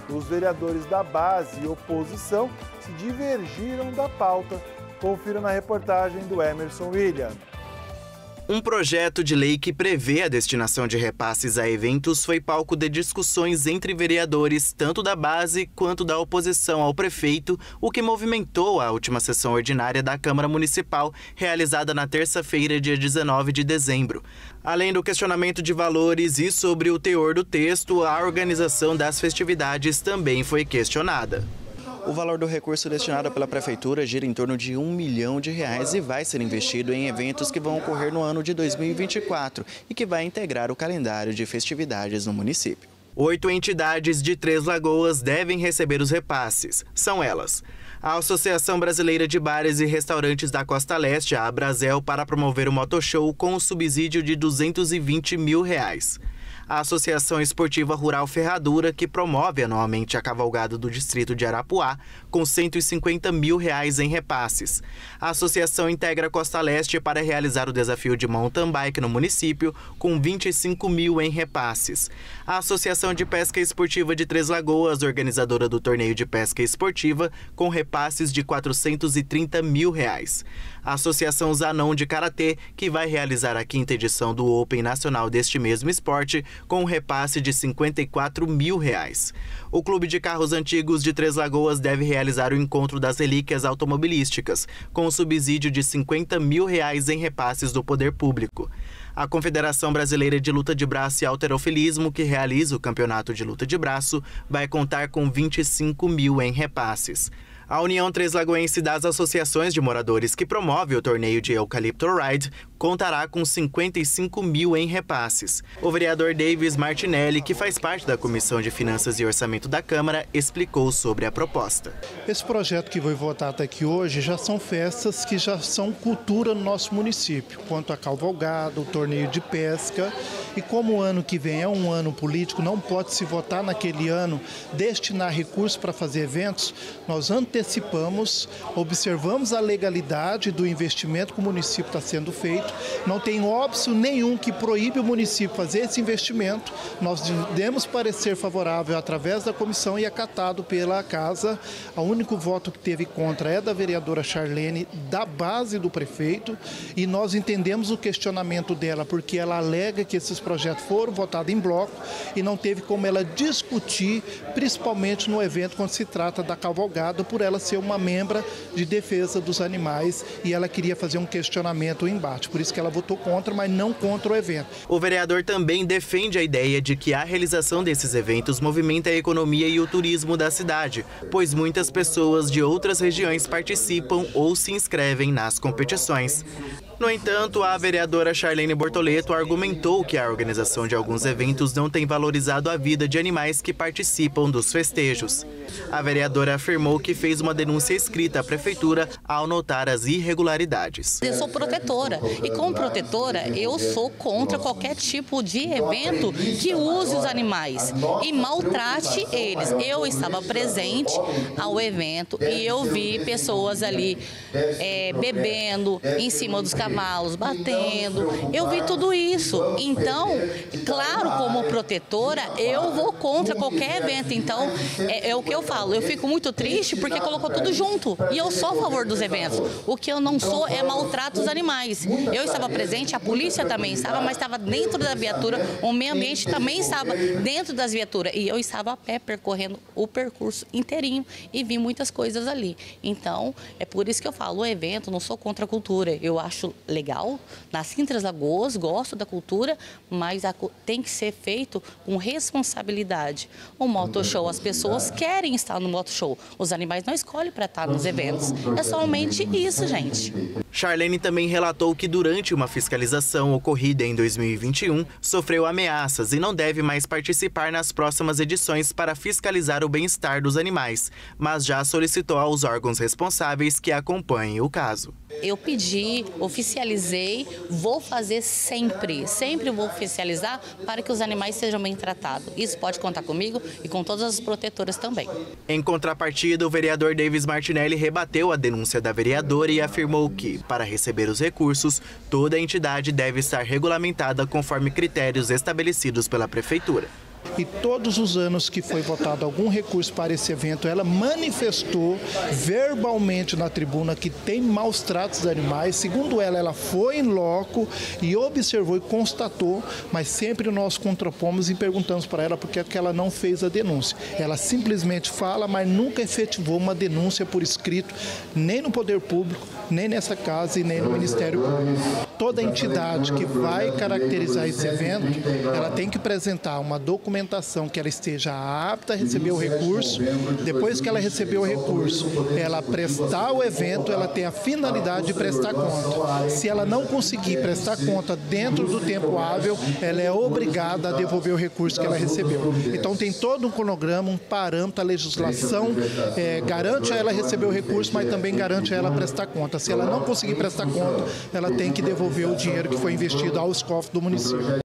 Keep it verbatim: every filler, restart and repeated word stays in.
os vereadores da base e oposição se divergiram da pauta. Confira na reportagem do Emerson William. Um projeto de lei que prevê a destinação de repasses a eventos foi palco de discussões entre vereadores, tanto da base quanto da oposição ao prefeito, o que movimentou a última sessão ordinária da Câmara Municipal, realizada na terça-feira, dia dezenove de dezembro. Além do questionamento de valores e sobre o teor do texto, a organização das festividades também foi questionada. O valor do recurso destinado pela Prefeitura gira em torno de um milhão de reais e vai ser investido em eventos que vão ocorrer no ano de dois mil e vinte e quatro e que vai integrar o calendário de festividades no município. Oito entidades de Três Lagoas devem receber os repasses. São elas: a Associação Brasileira de Bares e Restaurantes da Costa Leste, a Abrazel, para promover o Motoshow com um subsídio de duzentos e vinte mil reais. A Associação Esportiva Rural Ferradura, que promove anualmente a cavalgada do distrito de Arapuá, com cento e cinquenta mil reais em repasses. A Associação Integra Costa Leste para realizar o desafio de mountain bike no município, com vinte e cinco mil em repasses. A Associação de Pesca Esportiva de Três Lagoas, organizadora do torneio de pesca esportiva, com repasses de quatrocentos e trinta mil reais. A Associação Zanon de Karatê, que vai realizar a quinta edição do Open Nacional deste mesmo esporte, com um repasse de cinquenta e quatro mil reais. O Clube de Carros Antigos de Três Lagoas deve realizar o Encontro das Relíquias Automobilísticas, com um subsídio de cinquenta mil reais em repasses do poder público. A Confederação Brasileira de Luta de Braço e Halterofilismo, que realiza o campeonato de luta de braço, vai contar com vinte e cinco mil em repasses. A União Três Lagoense das Associações de Moradores, que promove o torneio de Eucalipto Ride, contará com cinquenta e cinco mil em repasses. O vereador Davis Martinelli, que faz parte da Comissão de Finanças e Orçamento da Câmara, explicou sobre a proposta. Esse projeto que foi votado aqui hoje já são festas que já são cultura no nosso município, quanto a cavalgada, o torneio de pesca. E como o ano que vem é um ano político, não pode se votar naquele ano, destinar recursos para fazer eventos, nós antecipamos, observamos a legalidade do investimento que o município está sendo feito. Não tem óbice nenhum que proíbe o município fazer esse investimento. Nós demos parecer favorável através da comissão e acatado pela casa. O único voto que teve contra é da vereadora Charlene, da base do prefeito, e nós entendemos o questionamento dela, porque ela alega que esses projetos foram votados em bloco e não teve como ela discutir, principalmente no evento quando se trata da cavalgada, por ela ser uma membra de defesa dos animais, e ela queria fazer um questionamento, um embate. Por isso que ela votou contra, mas não contra o evento. O vereador também defende a ideia de que a realização desses eventos movimenta a economia e o turismo da cidade, pois muitas pessoas de outras regiões participam ou se inscrevem nas competições. No entanto, a vereadora Charlene Bortoleto argumentou que a organização de alguns eventos não tem valorizado a vida de animais que participam dos festejos. A vereadora afirmou que fez uma denúncia escrita à prefeitura ao notar as irregularidades. Eu sou protetora e, como protetora, eu sou contra qualquer tipo de evento que use os animais e maltrate eles. Eu estava presente ao evento e eu vi pessoas ali é, bebendo em cima dos cavalos, batendo. Eu vi tudo isso. Então, claro, como protetora, eu vou contra qualquer evento. Então, é, é o que eu falo. Eu fico muito triste porque colocou tudo junto. E eu sou a favor dos eventos. O que eu não sou é maltrato dos animais. Eu estava presente, a polícia também estava, mas estava dentro da viatura. O meio ambiente também estava dentro das viaturas. E eu estava a pé percorrendo o percurso inteirinho e vi muitas coisas ali. Então, é por isso que eu falo, o evento, não sou contra a cultura. Eu acho legal, nasci em Três Lagoas, gosto da cultura, mas a, tem que ser feito com responsabilidade. O motoshow, as pessoas querem estar no motoshow. Os animais não escolhem para estar nos eventos. É somente isso, gente. Charlene também relatou que durante uma fiscalização ocorrida em dois mil e vinte e um, sofreu ameaças e não deve mais participar nas próximas edições para fiscalizar o bem-estar dos animais, mas já solicitou aos órgãos responsáveis que acompanhem o caso. Eu pedi, oficializei, vou fazer sempre, sempre vou oficializar para que os animais sejam bem tratados. Isso pode contar comigo e com todas as protetoras também. Em contrapartida, o vereador Davis Martinelli rebateu a denúncia da vereadora e afirmou que, para receber os recursos, toda a entidade deve estar regulamentada conforme critérios estabelecidos pela Prefeitura. E todos os anos que foi votado algum recurso para esse evento, ela manifestou verbalmente na tribuna que tem maus tratos de animais. Segundo ela, ela foi em loco e observou e constatou, mas sempre nós contrapomos e perguntamos para ela por que ela não fez a denúncia. Ela simplesmente fala, mas nunca efetivou uma denúncia por escrito, nem no Poder Público, nem nessa casa e nem no Ministério Público. Toda entidade que vai caracterizar esse evento, ela tem que apresentar uma documentação que ela esteja apta a receber o recurso. Depois que ela recebeu o recurso, ela prestar o evento, ela tem a finalidade de prestar conta. Se ela não conseguir prestar conta dentro do tempo hábil, ela é obrigada a devolver o recurso que ela recebeu. Então tem todo um cronograma, um parâmetro, a legislação é, garante a ela receber o recurso, mas também garante a ela prestar conta. Se ela não conseguir prestar conta, ela tem que devolver o dinheiro que foi investido aos cofres do município.